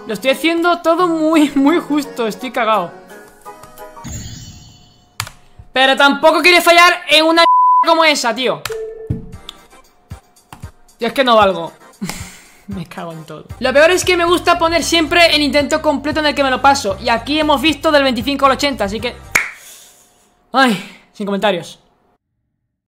Lo estoy haciendo todo muy justo. Estoy cagado. Pero tampoco quiere fallar en una como esa, tío. Tío, es que no valgo. Me cago en todo. Lo peor es que me gusta poner siempre el intento completo en el que me lo paso. Y aquí hemos visto del 25 al 80, así que... Ay, sin comentarios.